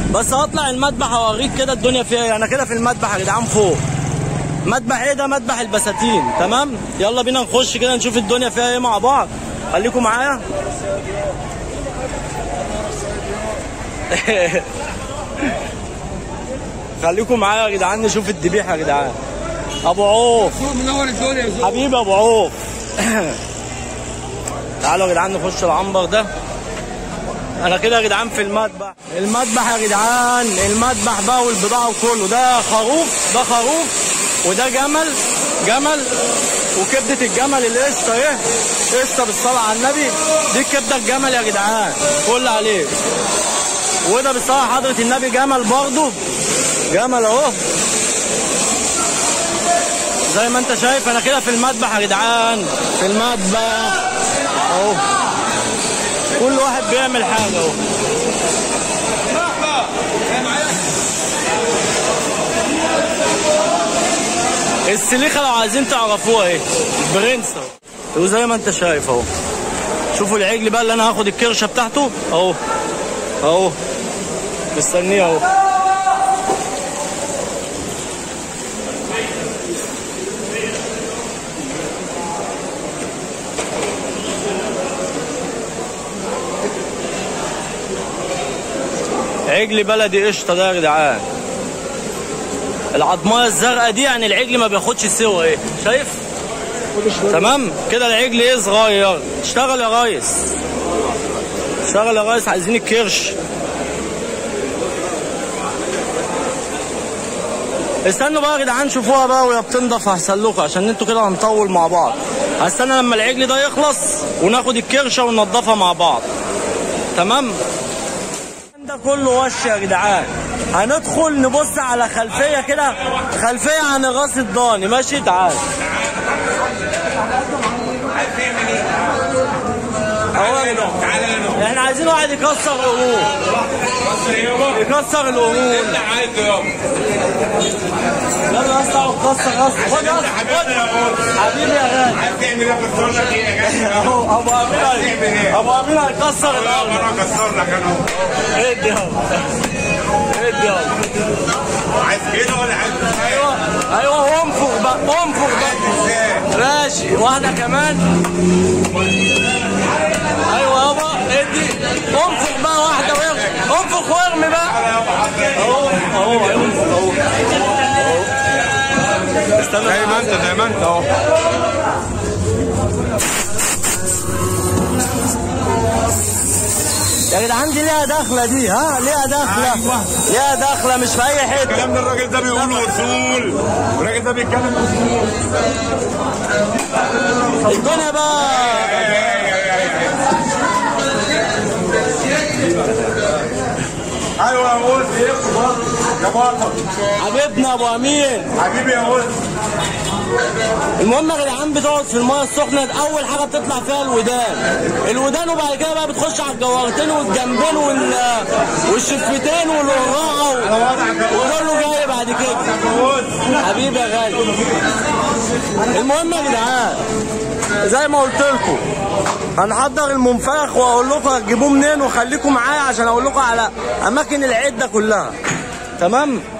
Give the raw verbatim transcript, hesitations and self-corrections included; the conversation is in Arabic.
بس هطلع المذبح اوريك كده الدنيا فيها ايه. انا كده في المذبح يا جدعان فوق. مذبح ايه ده؟ مذبح البساتين. تمام، يلا بينا نخش كده نشوف الدنيا فيها ايه مع بعض. خليكم معايا. خليكم معايا يا جدعان نشوف الذبيحه يا جدعان. ابو عوف منور الدنيا يا زوج حبيبي ابو عوف. تعالوا يا جدعان نخش العنبر ده. انا كده يا جدعان في المذبح. المذبح يا جدعان، المذبح بقى والبضاعه وكله. ده خروف، ده خروف، وده جمل، جمل وكبده الجمل القشطه ايه؟ قشطه بالصلاه على النبي. دي كبده الجمل يا جدعان، فل عليك. وده بالصلاه حضره النبي جمل برضه، جمل اهو زي ما انت شايف. انا كده في المذبح يا جدعان، في المذبح اهو. كل واحد بيعمل حاجه اهو. السليخه لو عايزين تعرفوها ايه، برنس اهو. وزي ما انت شايف اهو. شوفوا العجل بقى اللي انا هاخد الكرشه بتاعته اهو اهو، مستنيه اهو. عجل بلدي قشطه ده يا جدعان. العضمايه الزرقاء دي يعني العجل ما بياخدش سوا ايه، شايف؟ تمام كده العجل ايه صغير. اشتغل يا ريس، اشتغل يا ريس، عايزين الكرش. استنوا بقى يا جدعان شوفوها بقى وهي بتنضف احسن لكم، عشان انتوا كده هنطول مع بعض. هستنى لما العجل ده يخلص وناخد الكرشه وننضفها مع بعض. تمام؟ ده كله وش يا جدعان. هندخل نبص على خلفيه كده، خلفيه عن راس الضاني. ماشي تعال اهو يا جدعان. احنا عايزين واحد يكسر القرون، يكسر القرون. يلا يا اسطى كسر يا اسطى. خد يا اسطى حبيبي يا غالي. عايز تعمل ايه في الصوره دي يا غالي؟ اهو ابو امين، ابو امين هيكسر القرون. انا اكسر لك انا اهو. ادي اهو، ادي اهو. عايز كده ولا عايز؟ ايوه ايوه، انفخ بقى، انفخ بقى. ماشي واحده كمان. ايوه يابا ادي، انفخ بقى واحده وارمي، انفخ وارمي بقى. اهو اهو اهو اهو. استنى زي ما انت زي ما انت اهو. يا جدعان دي ليها دخله دي، ها ليها دخله. أيوة. ليها دخله مش في اي حته. الكلام ده الراجل ده بيقوله اصول، والراجل ده بيتكلم اصول. الدنيا بقى ايوه يا موز يا بطل حبيبنا ابو امين، حبيبي يا موز. المهم يا جدعان بتقعد في المايه السخنه. اول حاجه بتطلع فيها الودان، الودان وبعد كده بقى بتخش على الجوارتين والجنبين والشفتين والوراعه وكله جاي بعد كده. حبيبي يا غالي. المهم يا جدعان زي ما قلت لكم هنحضر المنفخ واقول لكم هتجيبوه منين، وخليكم معايا عشان اقول لكم على اماكن العده كلها. تمام.